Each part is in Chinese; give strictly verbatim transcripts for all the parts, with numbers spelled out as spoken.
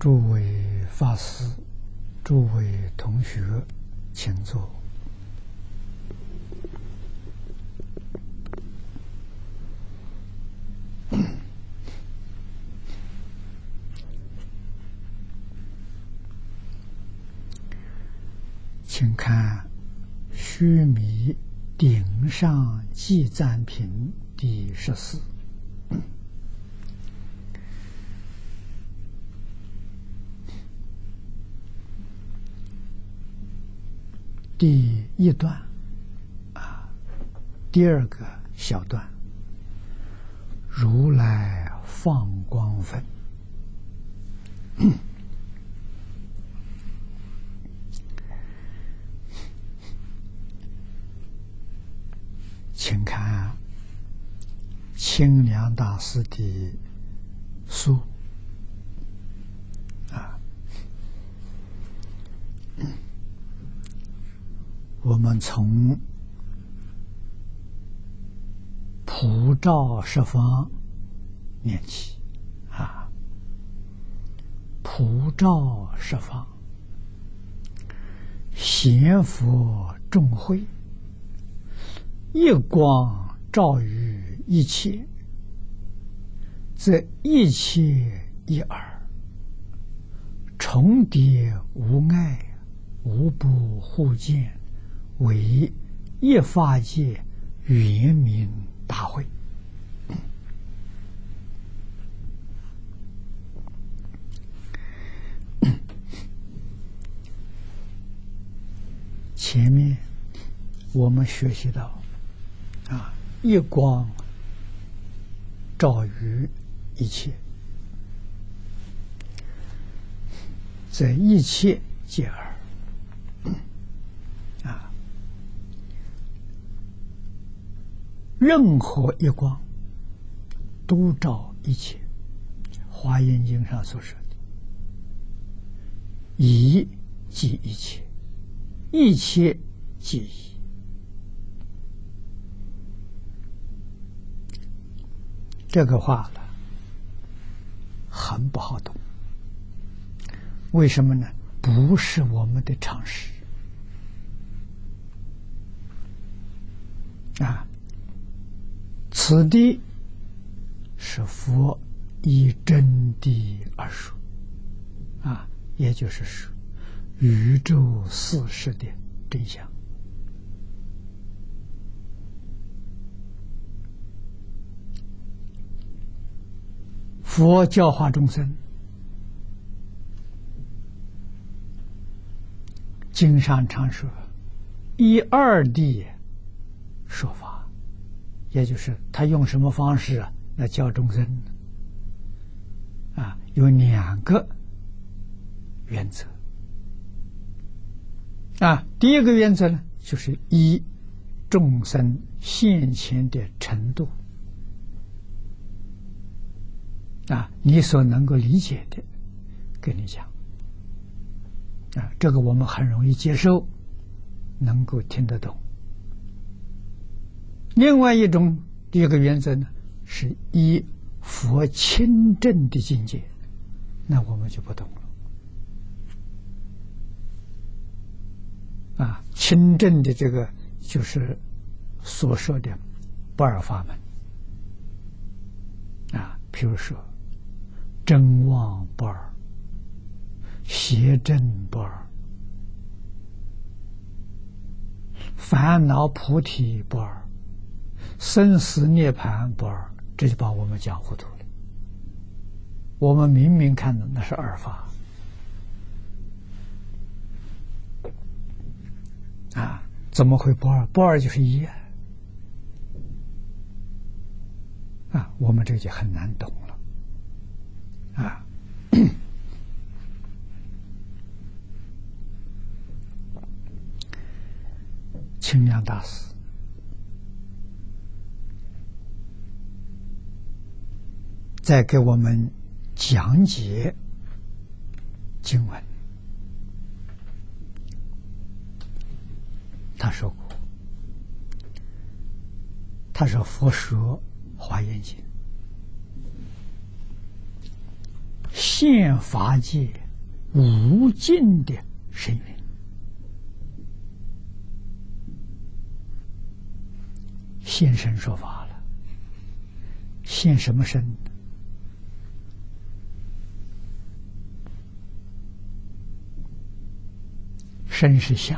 诸位法师、诸位同学，请坐。请看《须弥顶上记赞品》第十四。第一段啊，第二个小段，如来放光分。请看清凉大师的书啊，我们从普照十方念起啊，普照十方，贤佛众会，一光照于一切，则一切一耳，重叠无碍，无不互见，为一法界圆明大会。前面我们学习到啊，一光照于一切，在一切皆耳啊，任何一光都照一切。华严经上所说的，一即一切，一切即一。这个话呢，很不好懂。为什么呢？不是我们的常识啊。此地是佛以真谛而说啊，也就是说，宇宙事实的真相。佛教化众生，经上常说以二谛说法，也就是他用什么方式啊来教众生啊？有两个原则啊。第一个原则呢，就是依众生现前的程度啊，你所能够理解的，跟你讲啊，这个我们很容易接受，能够听得懂。另外一种第一个原则呢，是依佛亲证的境界，那我们就不懂了啊。亲证的这个就是所说的不二法门啊，譬如说真妄不二，邪正不二，烦恼菩提不二，生死涅槃不二，这就把我们讲糊涂了。我们明明看到那是二法啊，怎么会不二？不二就是一啊！啊，我们这就很难懂了啊。清凉大师在给我们讲解经文，他说过，他说佛说华严经， 现法界无尽的深渊。现身说法了，现什么身？身是相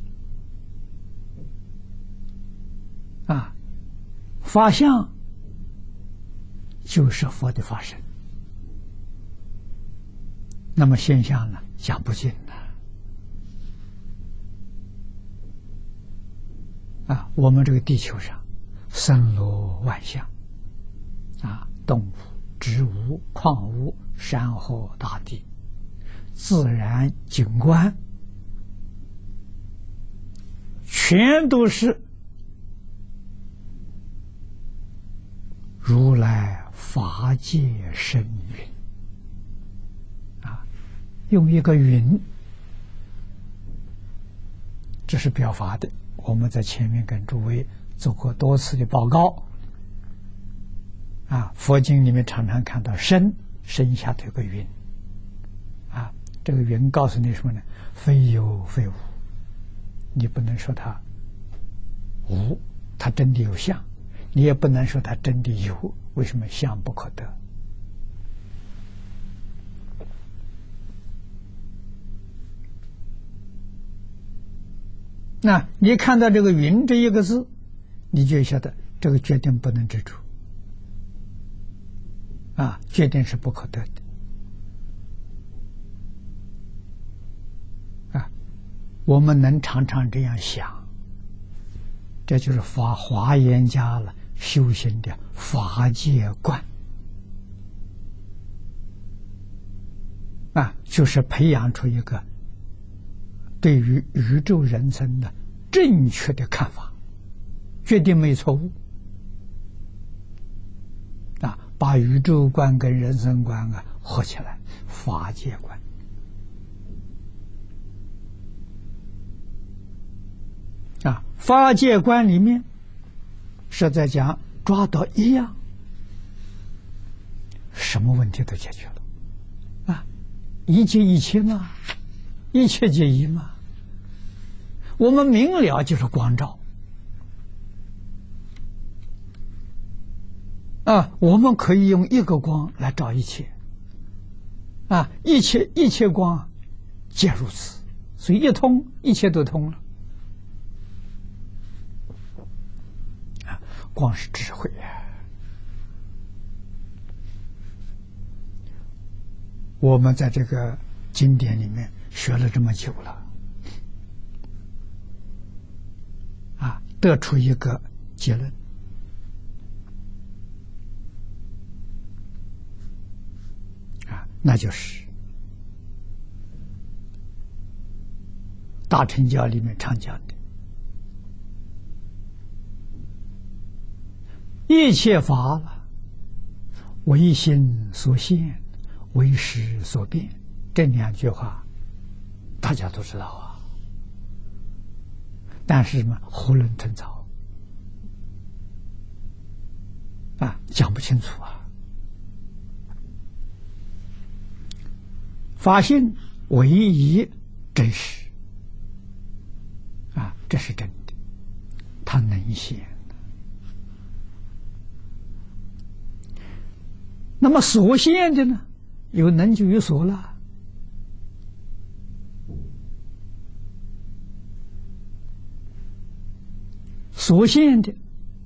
啊，法相就是佛的法身。那么现象呢，讲不尽的啊。我们这个地球上森罗万象啊，动物、植物、矿物、山河大地，自然景观，全都是如来法界身云啊，用一个云，这是表法的。我们在前面跟诸位做过多次的报告啊，佛经里面常常看到身，身下头有个云啊，这个云告诉你什么呢？非有非无，你不能说它无，它真的有相，你也不能说它真的有，为什么？相不可得。那你看到这个云这一个字，你就晓得这个决定不能执着啊，决定是不可得的啊。我们能常常这样想，这就是法华严家了修行的法界观啊，就是培养出一个对于宇宙人生的正确的看法，决定没错误啊，把宇宙观跟人生观啊合起来，法界观啊，法界观里面是在讲抓到一样，什么问题都解决了啊，一切一切嘛，一切皆一嘛。我们明了就是光照啊，我们可以用一个光来照一切啊，一切一切光皆如此，所以一通一切都通了啊，光是智慧啊。我们在这个经典里面学了这么久了啊，得出一个结论啊，那就是大乘教里面常讲的一切法唯心所现，为识所变，这两句话大家都知道啊，但是什么囫囵吞枣啊，讲不清楚啊。法性唯一真实啊，这是真的，它能现。那么所现的呢？有能就有所了。所现的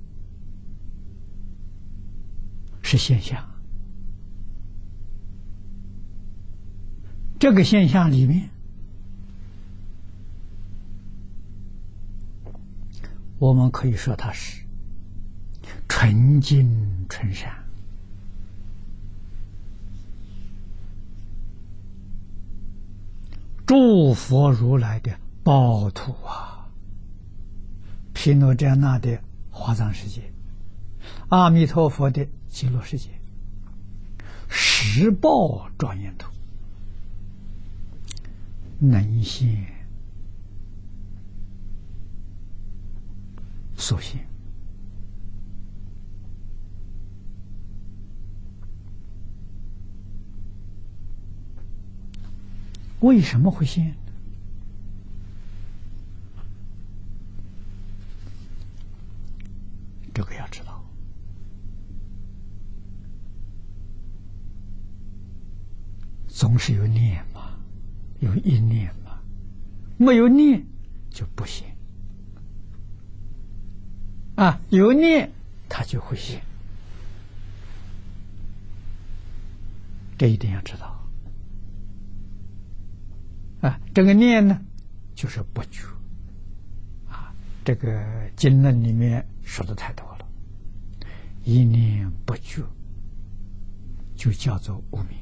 是现象，这个现象里面，我们可以说它是纯净纯善。诸佛如来的报土啊，毗卢遮那的华藏世界，阿弥陀佛的极乐世界，十报庄严土，能现所现。 为什么会现？这个要知道。总是有念嘛，有一念嘛，没有念就不现啊，有念它就会现，这一定要知道啊。这个念呢，就是不觉啊。这个经论里面说的太多了，一念不觉就叫做无明。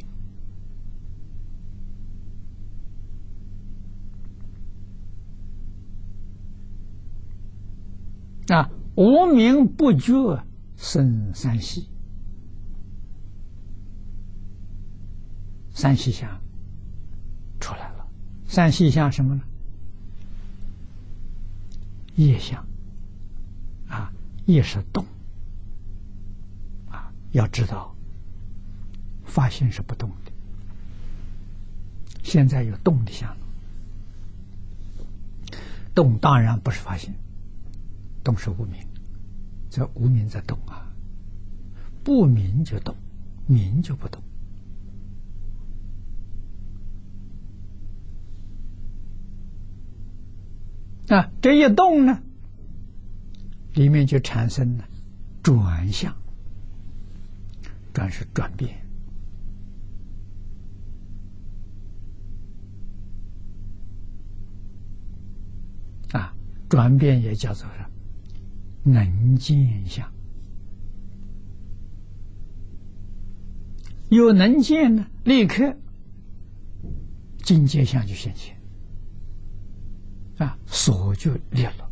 啊，无明不觉生三系，三系相出来了。三系相什么呢？业相啊，业是动啊，要知道发心是不动的，现在有动的相了。动当然不是发心，动是无明，这无明在动啊，不明就动，明就不动啊。这一动呢，里面就产生了转向，转是转变啊，转变也叫做能见相。有能见呢，立刻境界相就现前啊，所就裂了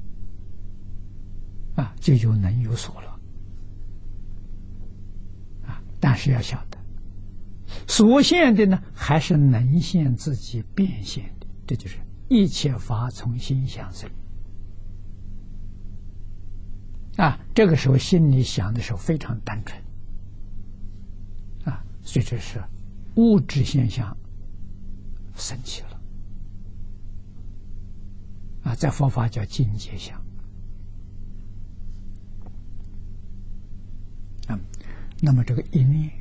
啊，就有能有所了啊。但是要晓得，所现的呢，还是能现自己变现的，这就是一切法从心想生啊。这个时候心里想的时候非常单纯啊，所以这是物质现象升起了啊，在佛法叫境界相啊。那么这个一念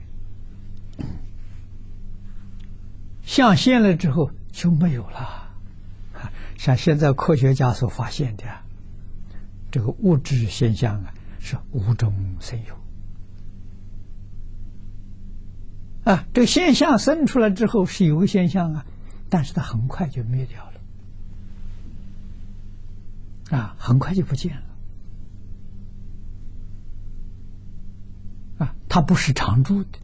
相现了之后就没有了，像现在科学家所发现的这个物质现象啊，是无中生有啊。这个现象生出来之后是有个现象啊，但是它很快就灭掉了啊，很快就不见了啊，它不是常住的。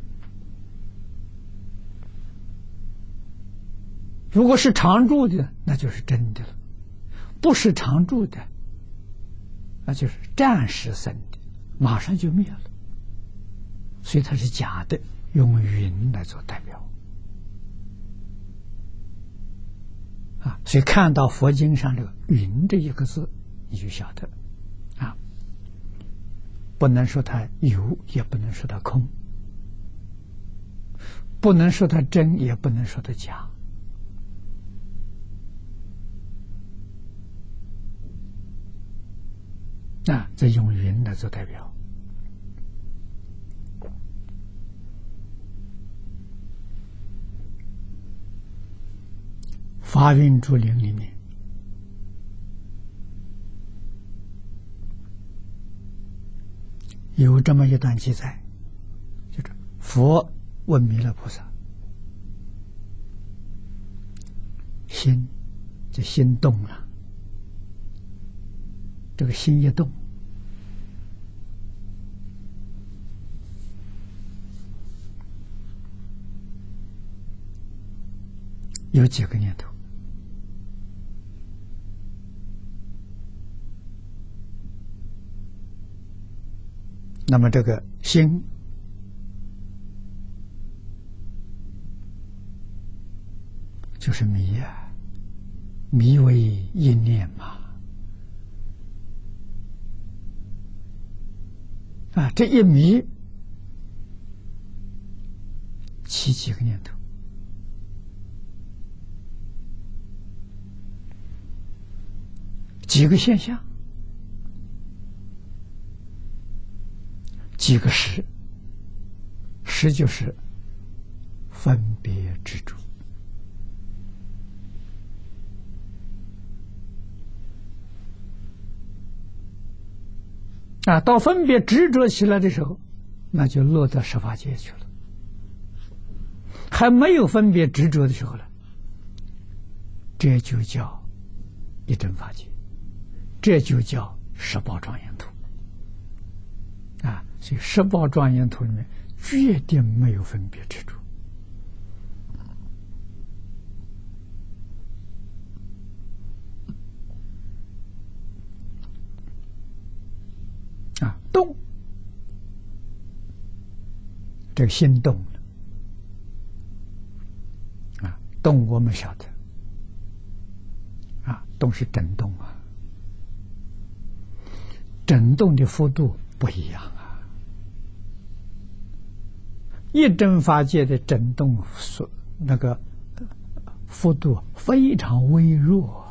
如果是常住的，那就是真的了；不是常住的，那就是暂时生的，马上就灭了。所以它是假的，用云来做代表啊。所以看到佛经上这个“云”这一个字，你就晓得啊，不能说它有，也不能说它空，不能说它真，也不能说它假。啊，这用云来做代表。法运注灵里面有这么一段记载，就是佛问弥勒菩萨：心，这心动了。这个心一动，有几个念头？那么这个心就是迷啊，迷为一念嘛。啊，这一迷起几个念头几个现象，几个识，识就是分别执着。啊，到分别执着起来的时候，那就落到十法界去了。还没有分别执着的时候呢，这就叫一真法界，这就叫十宝庄严土。啊，所以十宝庄严土里面决定没有分别执着。啊，动，这个心动了。啊，动我们晓得，啊，动是震动啊，震动的幅度不一样啊。一真法界的震动所那个幅度非常微弱，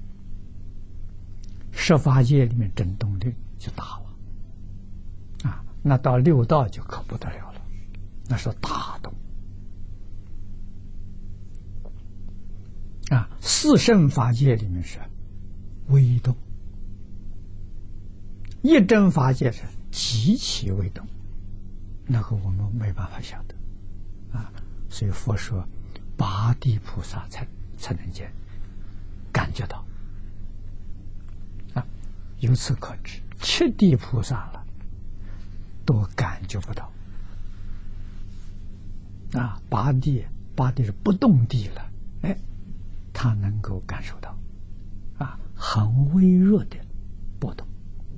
十法界里面震动力就大了。啊，那到六道就可不得了了，那是大动。啊，四圣法界里面是微动，一真法界是极其微动，那个我们没办法晓得。啊，所以佛说八地菩萨才才能见感觉到。啊，由此可知，七地菩萨了都感觉不到。啊，八地八地是不动地了，哎，他能够感受到，啊，很微弱的波动。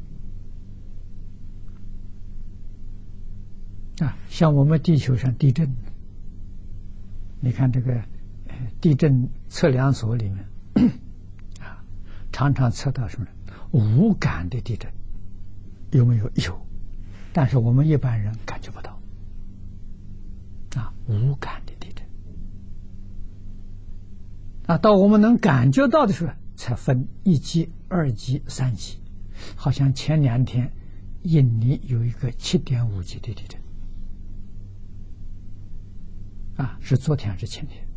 啊，像我们地球上地震，你看这个地震测量所里面，啊，常常测到什么无感的地震，有没有？有。但是我们一般人感觉不到，啊，无感的地震，啊，到我们能感觉到的时候，才分一级、二级、三级。好像前两天，印尼有一个七点五级的地震，啊，是昨天还是前天？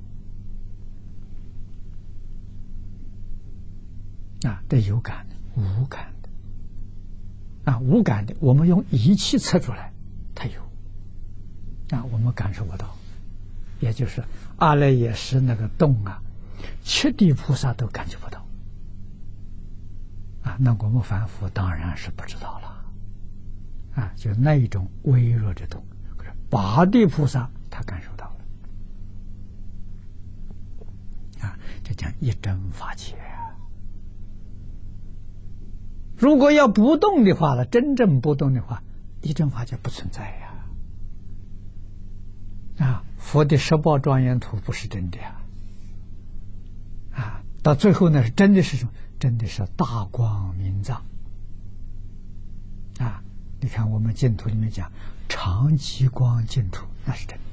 啊，这有感的，无感的。啊，无感的，我们用仪器测出来，它有，啊，我们感受不到，也就是阿赖耶识那个动啊，七地菩萨都感觉不到，啊，那我们凡夫当然是不知道了，啊，就那一种微弱的动，八地菩萨他感受到了，啊，这叫一真法界。如果要不动的话呢，真正不动的话，一真法界不存在呀！啊，佛的十宝庄严土不是真的呀！啊，到最后呢，是真的是什么？真的是大光明藏。啊，你看我们净土里面讲常寂光净土，那是真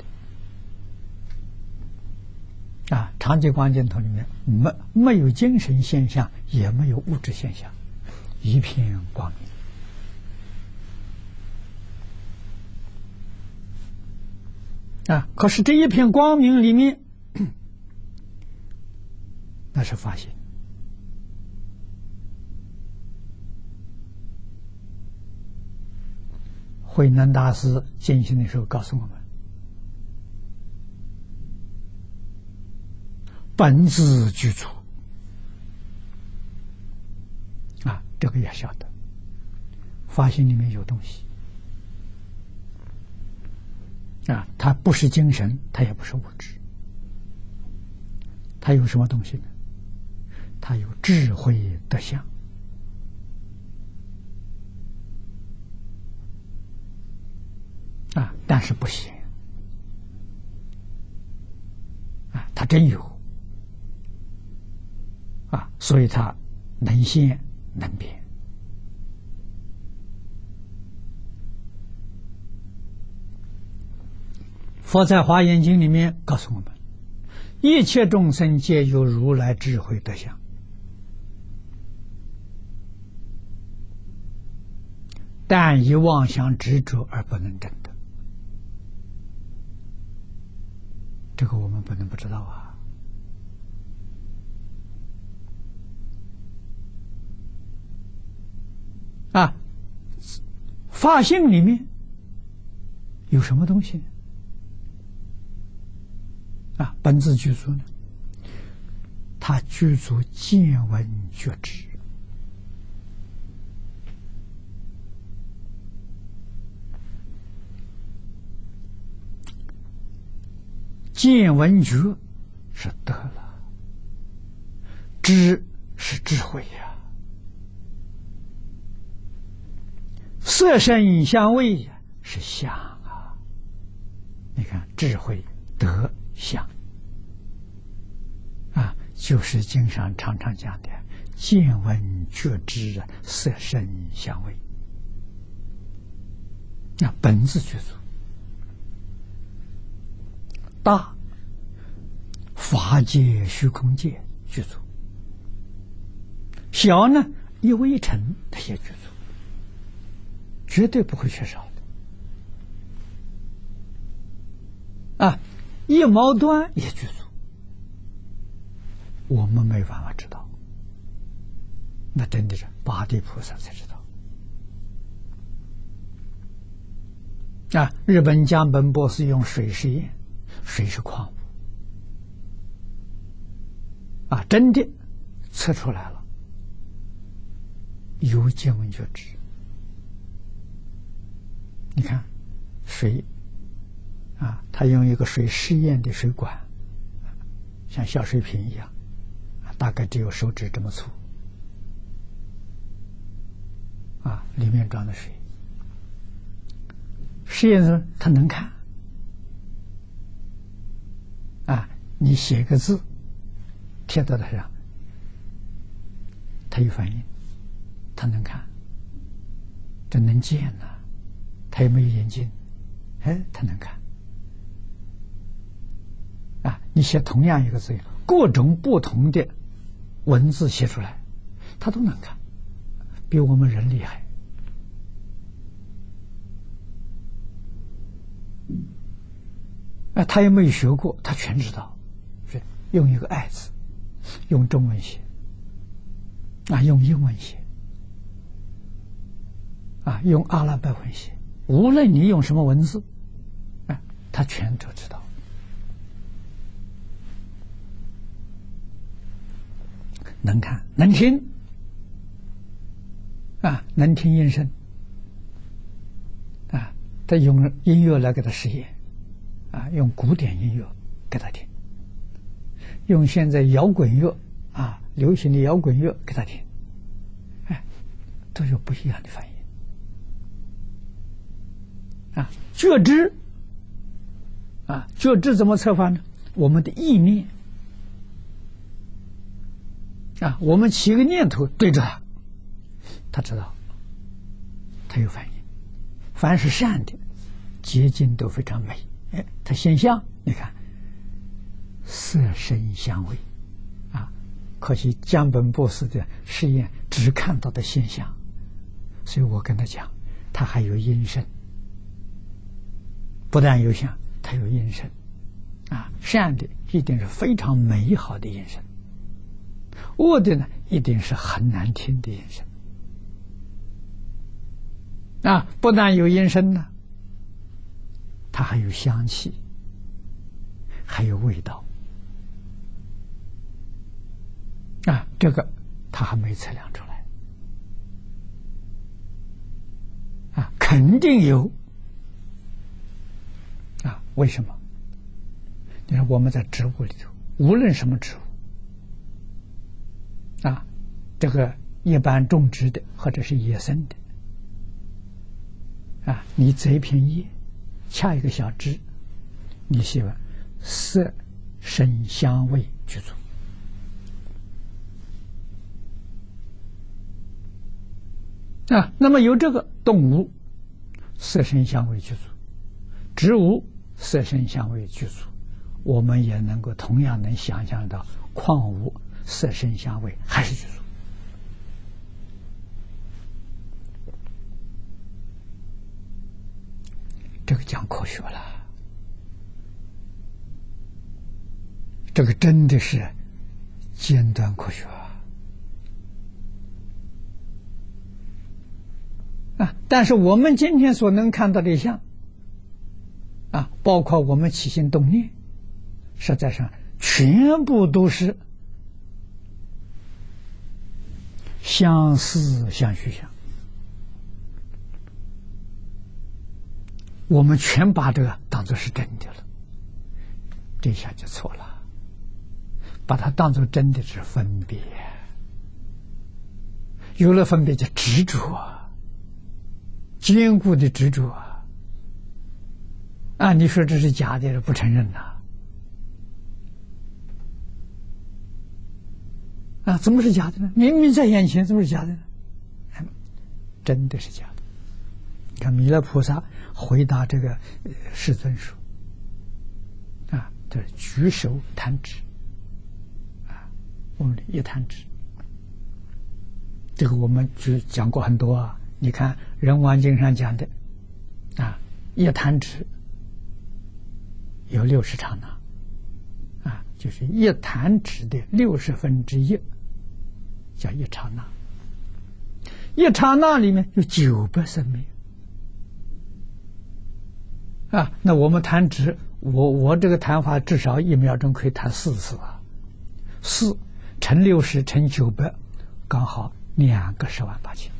的。啊，常寂光净土里面没没有精神现象，也没有物质现象。一片光明啊！可是这一片光明里面，那是法性。慧能大师进行的时候告诉我们：本自具足。啊，这个也晓得，法性里面有东西啊，它不是精神，它也不是物质，它有什么东西呢？它有智慧德相啊，但是不显啊，它真有啊，所以它能现能变。佛在《华严经》里面告诉我们，一切众生皆有如来智慧德相。 但以妄想执着而不能证得，这个我们不能不知道啊！啊，法性里面有什么东西啊？本自具足呢？他具足见闻觉知。见闻觉是得了，知是智慧呀、啊，色声香味呀是相啊。你看智慧德相啊，就是经上常常讲的见闻觉知啊，色声香味，那本自具足。大法界虚空界具足，小呢一微尘它也具足，绝对不会缺少的啊！一毛端也具足，我们没办法知道，那真的是八地菩萨才知道啊！日本江本博士用水试验，水是矿物啊，真的测出来了，有见闻觉知。你看水啊，他用一个水试验的水管，像小水瓶一样，大概只有手指这么粗啊，里面装的水。试验时他能看啊，你写个字贴到它上，它有反应，它能看，这能见呐、啊，它又没有眼睛，哎，它能看啊！你写同样一个字，各种不同的文字写出来，它都能看，比我们人厉害。啊，他也没有学过，他全知道，是用一个爱字，用中文写，啊，用英文写，啊，用阿拉伯文写，无论你用什么文字，啊，他全都知道。能看，能听，啊，能听音声，啊，他用音乐来给他实验。啊，用古典音乐给他听，用现在摇滚乐啊，流行的摇滚乐给他听，哎，都有不一样的反应。啊，觉知，啊，觉知怎么测法呢？我们的意念，啊，我们起个念头对着他，他知道，他有反应。凡是善的，结晶都非常美。哎，它现象，你看，色声香味，啊，可惜江本博士的实验只看到的现象，所以我跟他讲，它还有音声，不但有相，它有音声，啊，善的一定是非常美好的音声，恶的呢一定是很难听的音声，啊，不但有音声呢。它还有香气，还有味道，啊，这个它还没测量出来，啊，肯定有，啊，为什么？你看我们在植物里头，无论什么植物，啊，这个一般种植的或者是野生的，啊，你这一片叶。掐一个小枝，你喜欢色声香味具足啊。那么有这个动物色声香味具足，植物色声香味具足，我们也能够同样能想象到矿物色声香味还是具足学了。这个真的是尖端科学啊！啊，但是我们今天所能看到的相啊，包括我们起心动念，实在上全部都是相似相虚相。我们全把这个当作是真的了，这下就错了。把它当作真的是分别，有了分别就执着啊，坚固的执着啊！啊，你说这是假的，不承认呐？啊，怎么是假的呢？明明在眼前，怎么是假的呢？真的是假的。你看弥勒菩萨回答这个世尊说：“啊，这是举手弹指。”我们一弹指，这个我们就讲过很多啊。你看《人王经》上讲的啊，一弹指有六十刹那啊，就是一弹指的六十分之一叫一刹那。一刹那里面有九百生灭啊。那我们弹指，我我这个弹法至少一秒钟可以弹四次啊，四。乘六十乘九百，刚好两个十万八千。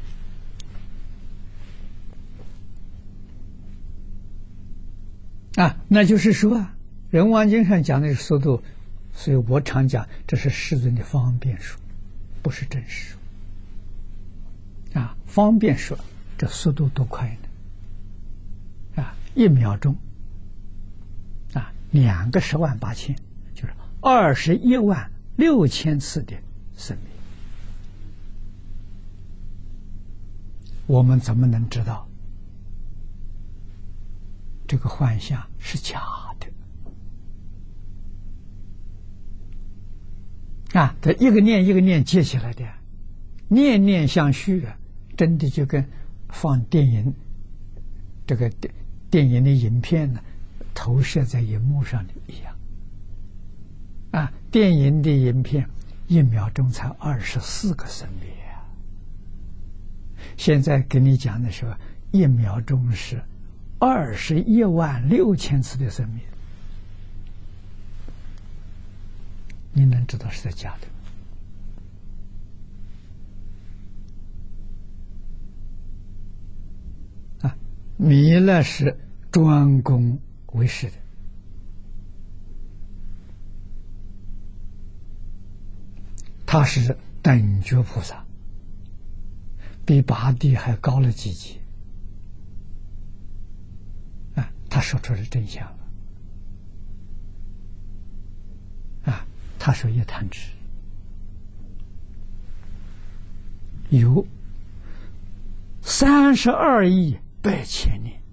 啊，那就是说啊，《人王经》上讲的速度，所以我常讲这是世尊的方便说，不是真实说。啊，方便说这速度多快呢？啊，一秒钟啊，两个十万八千，就是二十一万。六千次的生命，我们怎么能知道这个幻象是假的？啊，这一个念一个念接起来的，念念相续的，真的就跟放电影这个电电影的影片呢，投射在荧幕上的一样。啊，电影的影片一秒钟才二十四个生灭啊！现在跟你讲的时候，一秒钟是二十一万六千次的生灭，你能知道是在假的？啊，弥勒是专攻为师的。他是等觉菩萨，比八地还高了几级啊！他说出了真相了啊！他说一弹指有三十二亿百千年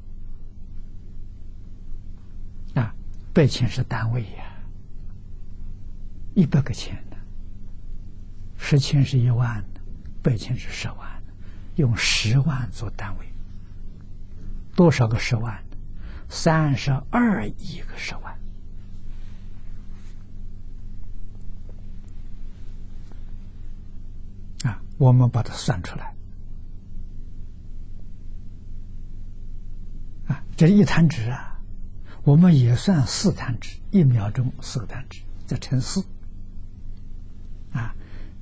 啊，百千是单位呀、啊，一百个千。十千是一万，百千是十万，用十万做单位，多少个十万？三十二亿个十万啊！我们把它算出来啊，这一弹指啊，我们也算四弹指，一秒钟四个弹指，再乘四啊。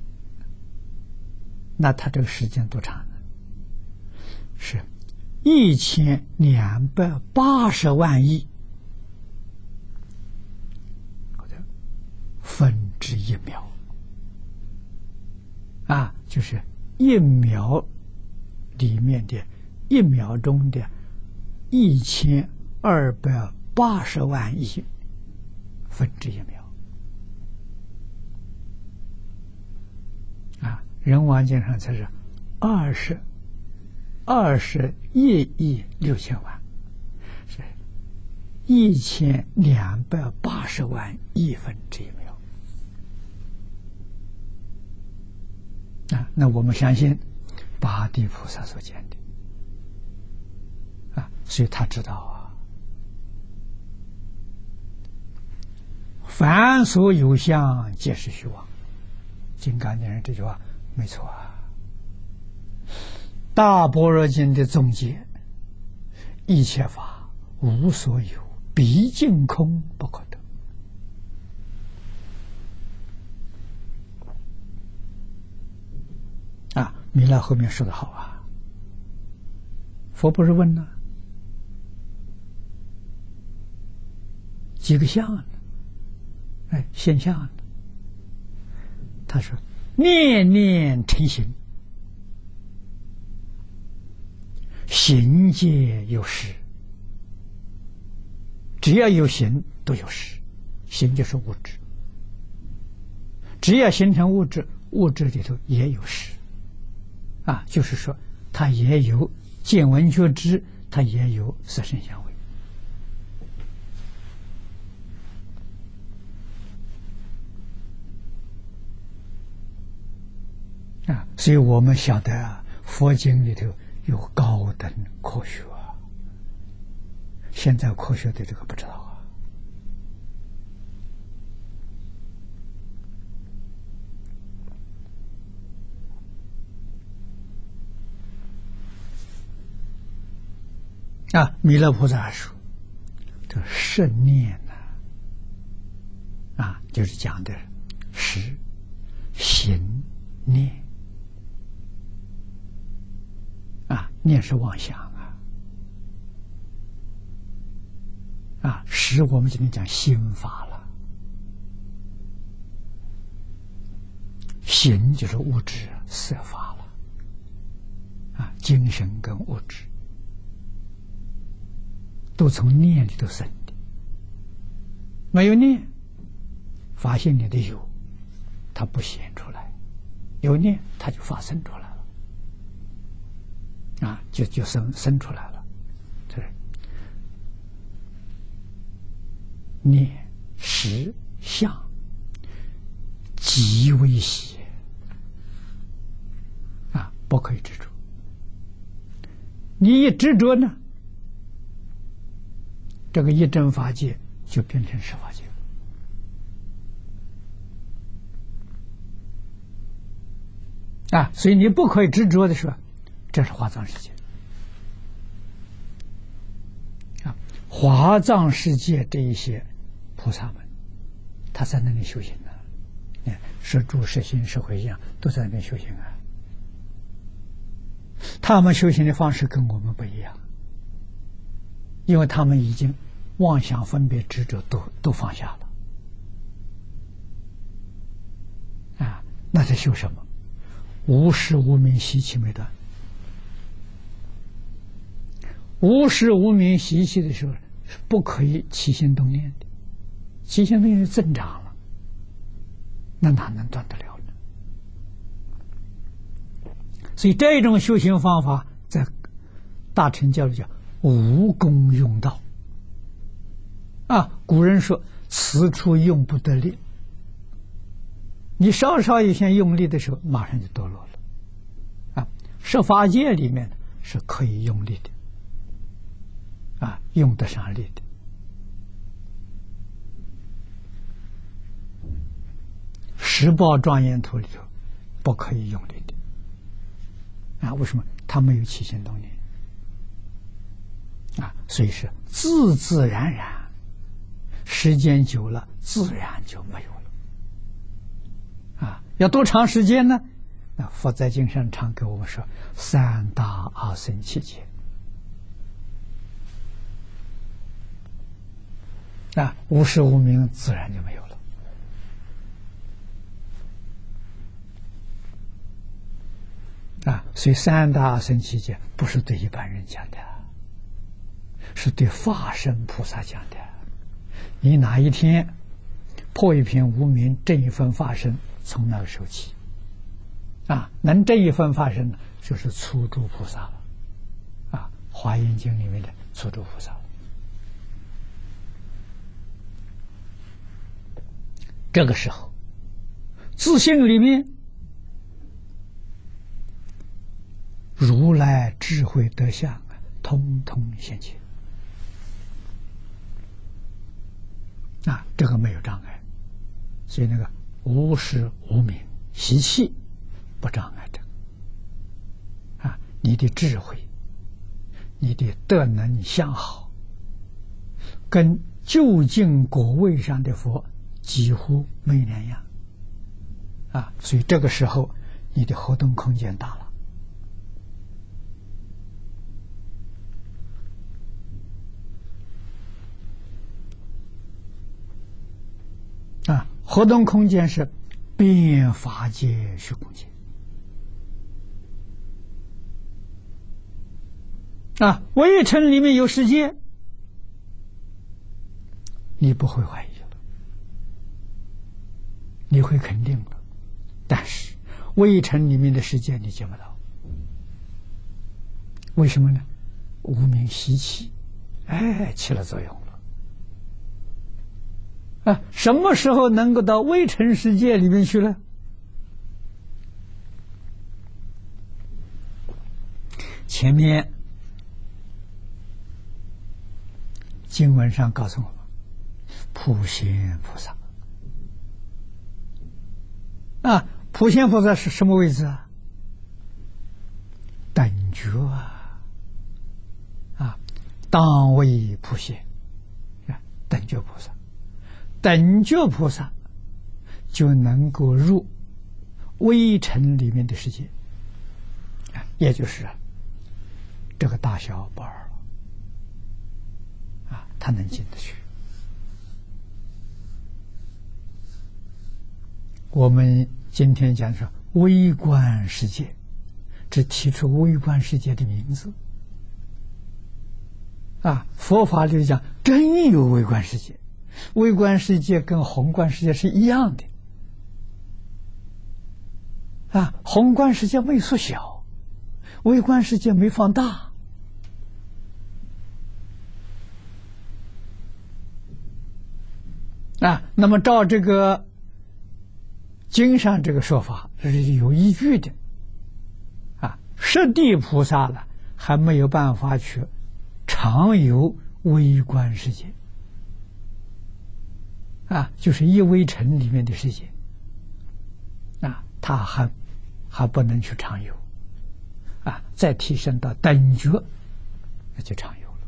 那它这个时间多长呢？是一千两百八十万亿分之一秒啊，就是一秒里面的一秒钟的一千二百八十万亿分之一秒啊。人王经上才是二十二十一亿六千万，是一千两百八十万亿分之一秒啊！那我们相信八地菩萨所见的啊，所以他知道啊凡所有相，皆是虚妄。金刚经上这句话没错啊。大般若经的总结，一切法无所有，毕竟空，不可得。啊，弥勒后面说的好啊，佛不是问呢，几个相呢？哎，现象呢？他说：念念成形，形界有实，只要有形都有实，形就是物质，只要形成物质，物质里头也有实。啊，就是说，它也有见闻觉知，它也有色声香味。啊，所以我们晓得啊，佛经里头有高等科学啊，现在科学对这个不知道啊。啊，弥勒菩萨说：“这圣念呢、啊，啊，就是讲的是行念啊，念是妄想啊，啊，识我们今天讲心法了，行就是物质色法了，啊，精神跟物质。”都从念里头生的，没有念，发现你的有，它不显出来；有念，它就发生出来了，啊，就就生生出来了。对，念识相，极为喜啊，不可以执着。你一执着呢？这个一真法界就变成十法界了啊！所以你不可以执着的说，这是华藏世界啊！华藏世界这一些菩萨们，他在那里修行呢，你看摄住、摄心、摄回向，都在那边修行啊。他们修行的方式跟我们不一样，因为他们已经妄想分别执着都都放下了啊，那在修什么？无始无明习气没断，无始无明习气的时候是不可以起心动念的，起心动念是增长了，那哪能断得了呢？所以这种修行方法在大乘教里叫无功用道啊，古人说此处用不得力，你稍稍一些用力的时候，马上就堕落了啊。设法界里面是可以用力的啊，用得上力的。十报庄严图里头不可以用力的啊，为什么？它没有起心动念啊，所以是自自然然。时间久了，自然就没有了。啊，要多长时间呢？那佛在经上常给我们说，三大阿僧祇劫。啊，无始无明，自然就没有了。啊，所以三大阿僧祇劫不是对一般人讲的，是对法身菩萨讲的。你哪一天破一片无明，证一分法身，从那个时候起，啊，能证一分法身，就是初住菩萨了，啊，《华严经》里面的初住菩萨。这个时候，自信里面，如来智慧德相啊，通通现前。啊，这个没有障碍所以那个无事无明习气不障碍这个啊，你的智慧、你的德能相好，跟究竟果位上的佛几乎没两样啊，所以这个时候你的活动空间大了。啊，活动空间是遍法界虚空界啊，微尘里面有世界，你不会怀疑了，你会肯定了。但是微尘里面的世界你见不到，为什么呢？无明习气，哎，起了作用了。啊，什么时候能够到微尘世界里面去了？前面经文上告诉我们，普贤菩萨啊，普贤菩萨是什么位置啊？等觉啊，啊，当为普贤啊，等觉菩萨。等觉菩萨就能够入微尘里面的世界，也就是这个大小不二啊，他能进得去。我们今天讲说微观世界，只提出微观世界的名字啊，佛法里讲真有微观世界。微观世界跟宏观世界是一样的啊，宏观世界没缩小，微观世界没放大啊。那么照这个经上这个说法，这是有依据的啊。十地菩萨了还没有办法去常游微观世界啊，就是一微尘里面的世界啊，他还还不能去常游啊，再提升到等觉，那就常游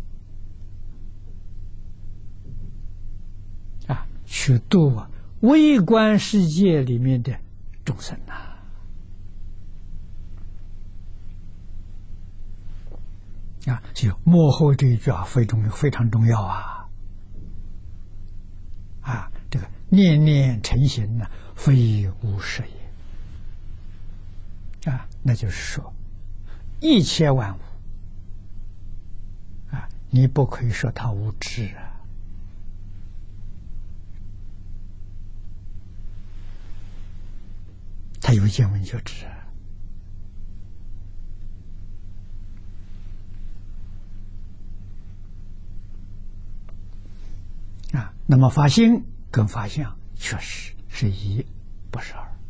了啊，去度啊微观世界里面的众生呐啊，就幕后这一句啊，非常非常重要啊。啊，这个念念成形呢，非无实也。啊，那就是说，一切万物，啊，你不可以说它无知啊。它有见闻觉知啊。啊，那么法性跟法相确实是一，不是二。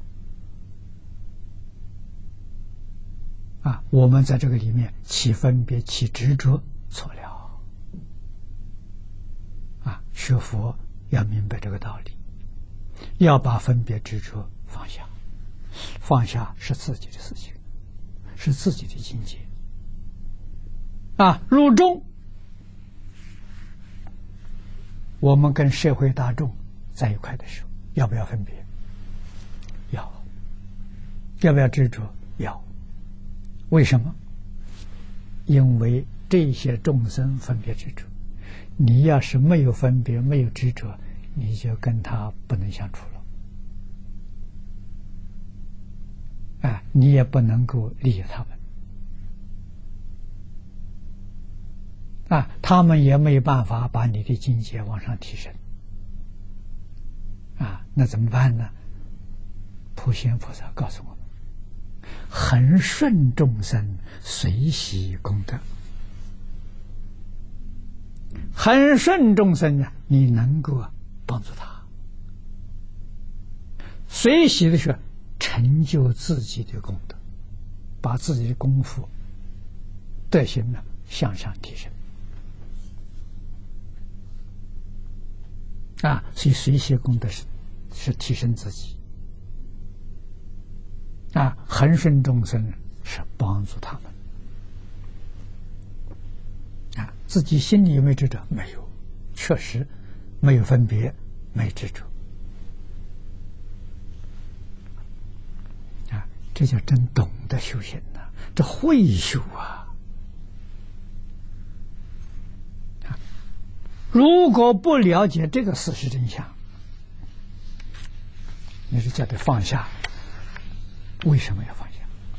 啊，我们在这个里面起分别、起执着，错了。啊，学佛要明白这个道理，要把分别执着放下，放下是自己的事情，是自己的境界。啊，入中。我们跟社会大众在一块的时候，要不要分别？要。要不要执着？要。为什么？因为这些众生分别执着，你要是没有分别、没有执着，你就跟他不能相处了。啊，你也不能够利益他们。啊，他们也没办法把你的境界往上提升。啊，那怎么办呢？普贤菩萨告诉我们：恒顺众生，随喜功德。恒顺众生呢，你能够帮助他；随喜的是成就自己的功德，把自己的功夫、德行呢向上提升。啊，所以随喜功德是是提升自己，啊，恒顺众生是帮助他们，啊，自己心里有没有执着？没有，确实没有分别，没执着，啊，这叫真懂得修行呐、啊，这会修啊！啊，如果不了解这个事实真相，你是叫他放下，为什么要放下？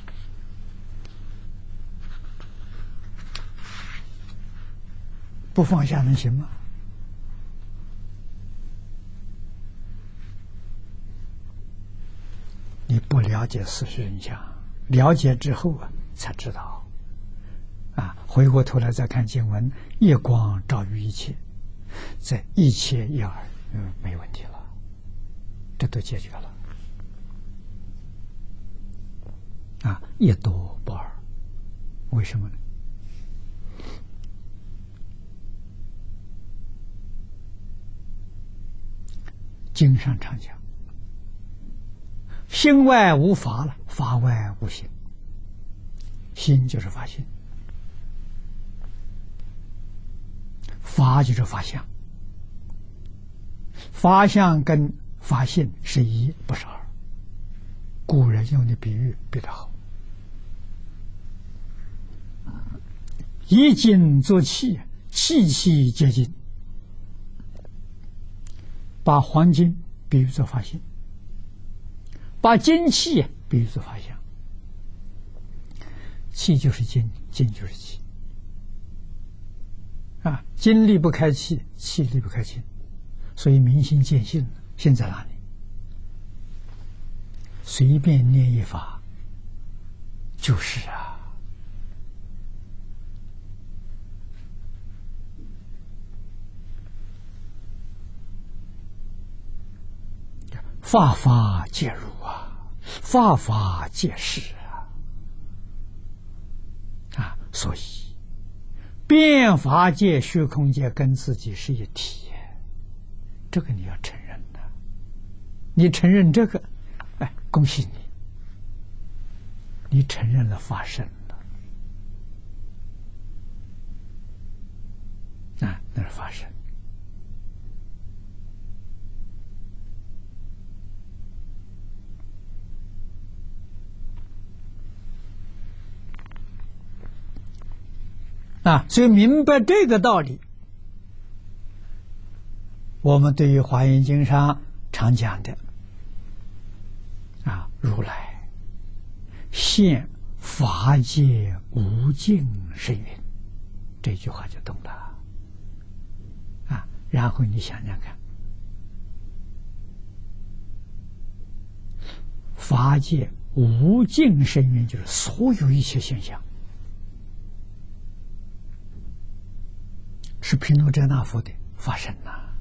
不放下能行吗？你不了解事实真相，了解之后啊，才知道。啊，回过头来再看经文，夜光照于一切，在一切一耳，嗯，没问题了，这都解决了。啊，一多不二，为什么呢？经上常讲，心外无法了，法外无心。心就是法性，法就是法相，法相跟法性是一，不是二。古人用的比喻比较好，以金作器，器器皆金。把黄金比喻作法性，把金器比喻作法相。气就是金，金就是气。啊，金离不开气，气离不开金，所以明心见性，性在哪里？随便念一法，就是啊。法法皆如啊，法法皆是啊，啊，所以变法界、虚空界跟自己是一体，这个你要承认的。你承认这个，哎，恭喜你，你承认了法身了，啊，那是法身。啊，所以明白这个道理，我们对于《华严经》上常讲的啊，如来现法界无尽深云，这句话就懂了啊。然后你想想看，法界无尽深云就是所有一切现象。是毗卢遮那佛的法身呐、啊，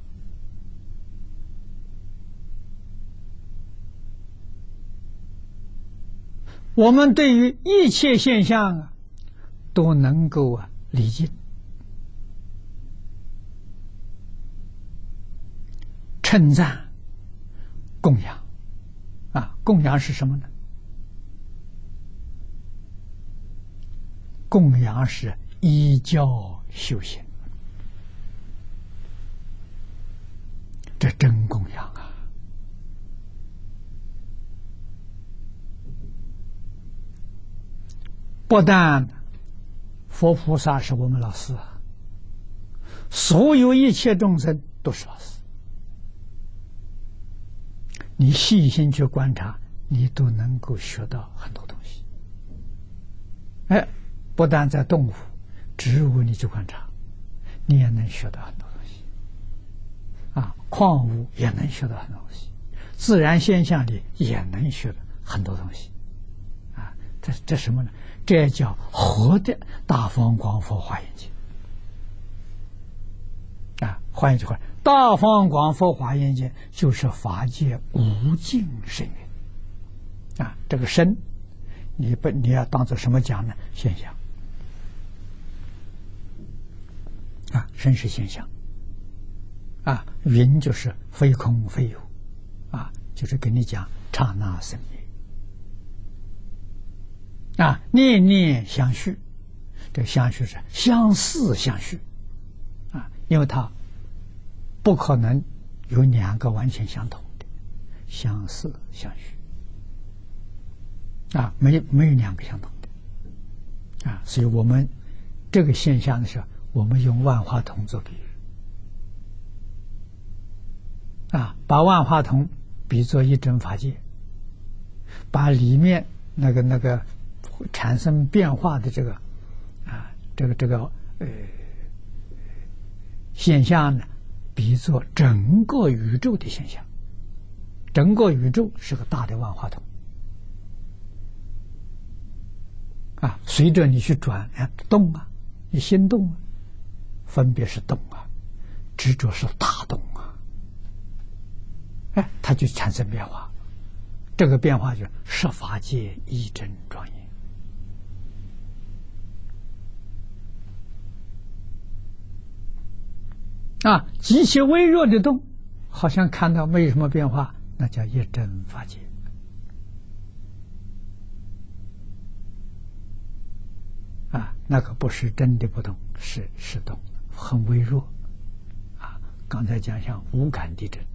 我们对于一切现象啊，都能够啊理解、称赞、供养啊。供养是什么呢？供养是依教修行。这真供养啊！不但佛菩萨是我们老师，所有一切众生都是老师。你细心去观察，你都能够学到很多东西。哎，不但在动物、植物你去观察，你也能学到很多东西。啊，矿物也能学到很多东西，自然现象里也能学到很多东西，啊，这这什么呢？这叫活的大方广佛华严经。啊，换一句话，大方广佛华严经就是法界无尽深云。啊，这个深，你不你要当做什么讲呢？现象。啊，深是现象。啊，云就是非空非有，啊， 就是跟你讲刹那生灭啊，念念相续，这个相续是相似相续啊，因为它不可能有两个完全相同的，相似相续啊，没没有两个相同的啊，所以我们这个现象的时候，我们用万花筒做比喻啊，把万花筒比作一真法界，把里面那个那个产生变化的这个啊，这个这个呃现象呢，比作整个宇宙的现象。整个宇宙是个大的万花筒啊，随着你去转，啊，动啊，你心动啊，分别是动啊，执着是大动啊，哎，它就产生变化。这个变化就是十法界一真庄严啊，极其微弱的动，好像看到没有什么变化，那叫一真法界啊，那个不是真的不动，是是动，很微弱啊。刚才讲像无感地震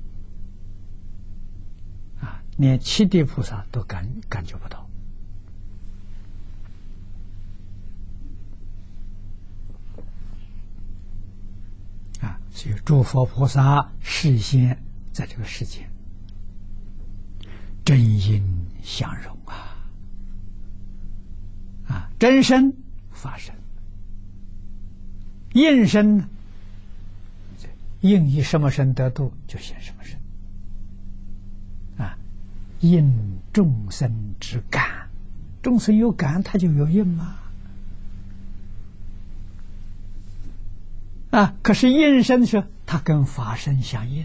啊，连七地菩萨都感感觉不到啊，所以诸佛菩萨示现在这个世间，真因相融啊，啊，真身发生，应身呢，应以什么身得度，就现什么身啊，应众生之感，众生有感，他就有应嘛。啊，可是应身是它跟法身相应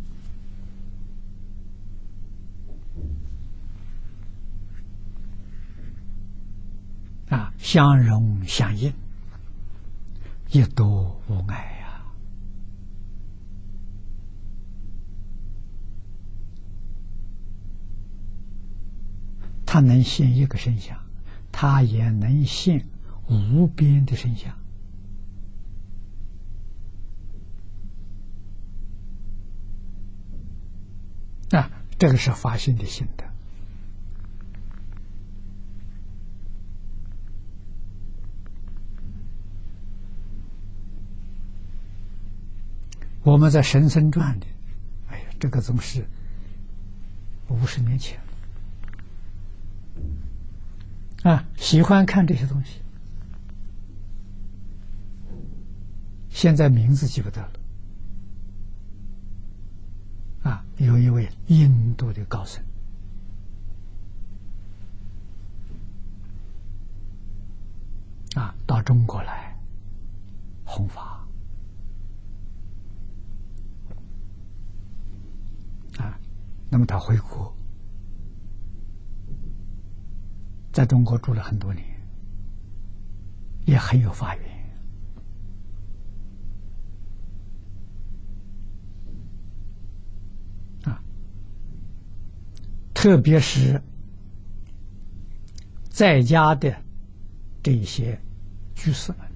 啊，相融相应，一多无碍呀。它能现一个身相，它也能现无边的身相。啊，这个是法性的性德。我们在神僧传里，哎呀，这个总是五十年前啊，喜欢看这些东西，现在名字记不得了。啊，有一位印度的高僧啊，到中国来弘法啊，那么他回国，在中国住了很多年，也很有发愿。特别是在家的这些居士们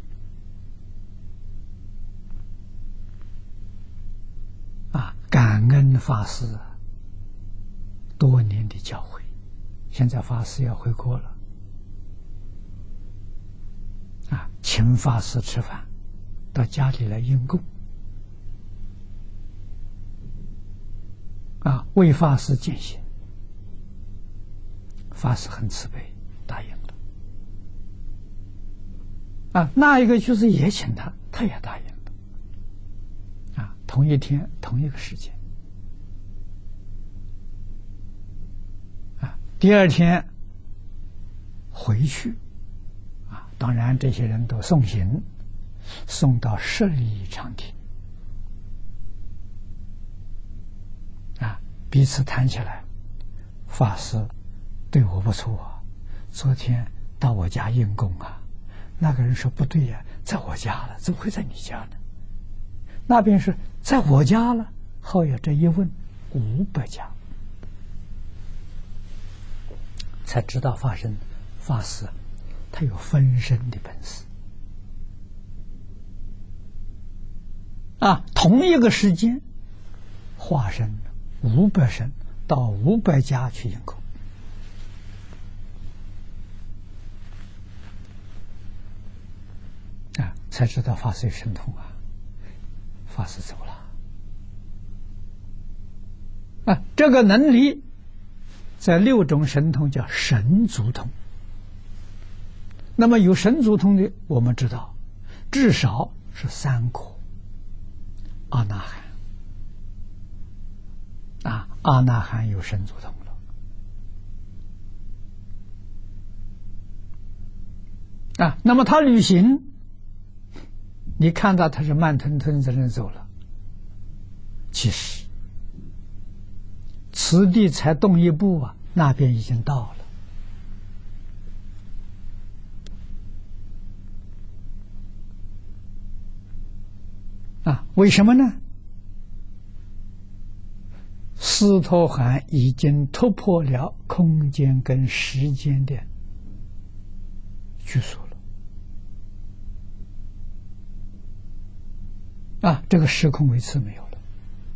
啊，感恩法师多年的教诲，现在法师要回国了啊，请法师吃饭，到家里来应供啊，为法师践行。法师很慈悲，答应了。啊，那一个居士也请他，他也答应了。啊，同一天，同一个时间。啊，第二天回去，啊，当然这些人都送行，送到十里长亭。啊，彼此谈起来，法师对我不错啊，昨天到我家应供啊，那个人说不对呀、啊，在我家了，怎么会在你家呢？那边是在我家了，后有这一问，五百家才知道发生发誓，他有分身的本事啊！同一个时间，化身五百身到五百家去应供啊，才知道法师有神通啊！法师走了啊，这个能力在六种神通叫神足通。那么有神足通的，我们知道至少是三果阿那含啊，阿那含有神足通了啊。那么他旅行，你看到他是慢吞吞在那走了，其实此地才动一步啊，那边已经到了。啊，为什么呢？斯陀含已经突破了空间跟时间的拘束了。啊，这个时空维持没有了。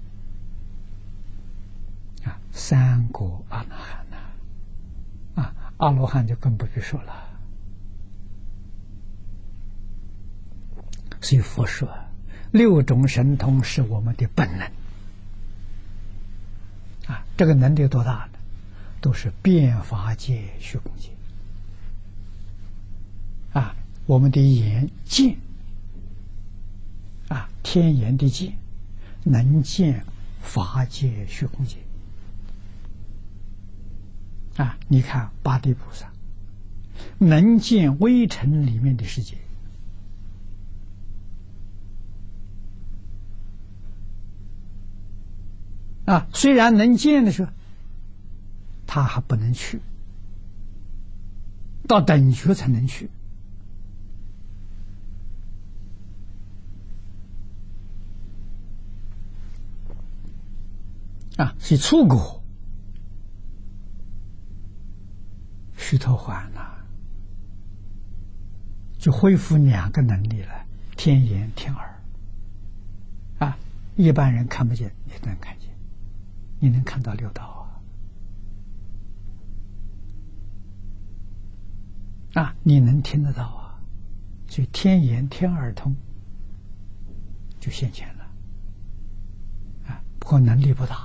啊，三果阿那含呐，啊，阿罗汉就更不必说了。所以佛说，六种神通是我们的本能。啊，这个能力有多大呢？都是变法界、虚空界。啊，我们的眼见。啊，天眼的见，能见法界、虚空界。啊，你看八地菩萨能见微尘里面的世界。啊，虽然能见的时候，他还不能去，到等觉才能去。啊，所以出果须陀洹呐，就恢复两个能力了，天眼、天耳。啊，一般人看不见，你能看见，你能看到六道啊！啊，你能听得到啊！所以天眼、天耳通就现前了。啊，不过能力不大。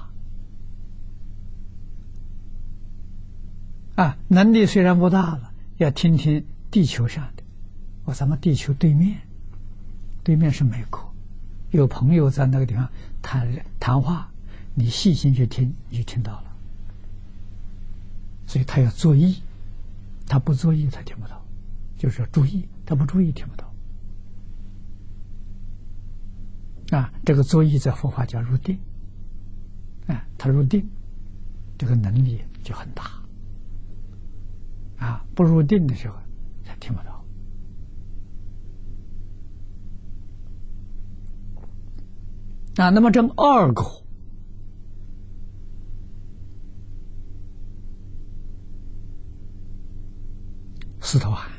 啊，能力虽然不大了，要听听地球上的。我咱们地球对面，对面是美国，有朋友在那个地方谈谈话，你细心去听，你就听到了。所以他要作意，他不作意他听不到，就是要注意，他不注意听不到。啊，这个作意在佛法叫入定。啊，他入定，这个能力就很大。啊，不入定的时候，他听不到。啊，那么这二果，斯陀含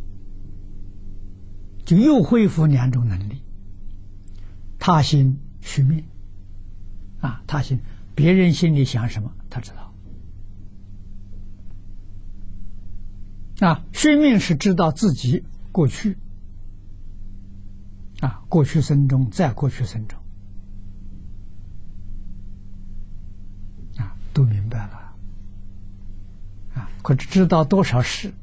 就又恢复两种能力：他心、虚命。啊，他心，别人心里想什么，他知道。啊，虚命是知道自己过去，啊，过去生中，再过去生中，啊，都明白了，啊，可是知道多少事，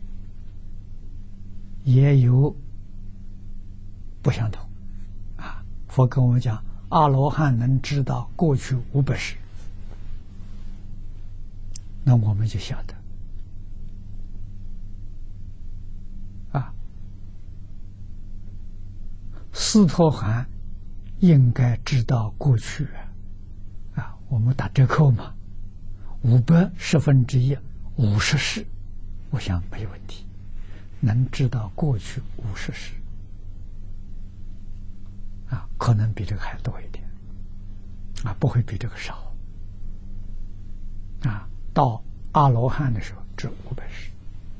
也有不相同，啊，佛跟我们讲，阿罗汉能知道过去五百世，那我们就晓得。斯陀含应该知道过去啊，我们打折扣嘛，五百十分之一，五十世，我想没问题，能知道过去五十世啊，可能比这个还多一点啊，不会比这个少啊。到阿罗汉的时候， 至五百世。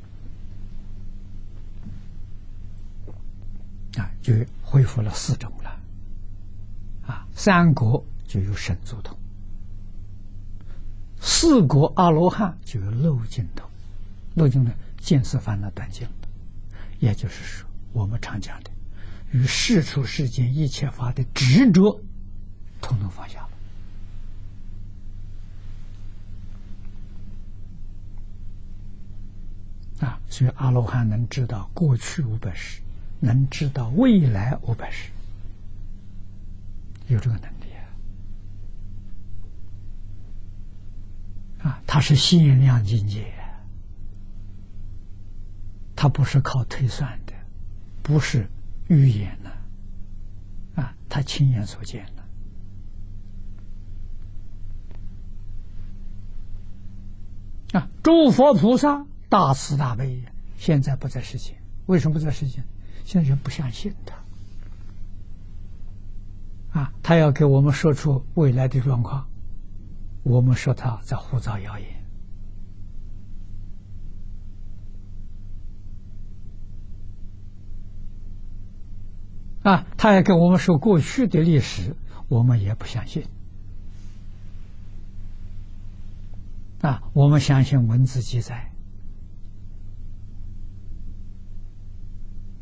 啊，就恢复了四种了。啊，三国就有神足通，四国阿罗汉就有漏尽通。漏尽呢，见思烦恼断尽了。也就是说，我们常讲的，与世出世间一切法的执着，统统放下了。啊，所以阿罗汉能知道过去五百世，能知道未来五百世，有这个能力啊！啊，他是限量境界，他不是靠推算的，不是预言的，啊，他亲眼所见的。啊，诸佛菩萨大慈大悲，现在不在世间。为什么不在世间？现在人不相信他。啊，他要给我们说出未来的状况，我们说他在胡造谣言。啊，他要给我们说过去的历史，我们也不相信。啊，我们相信文字记载。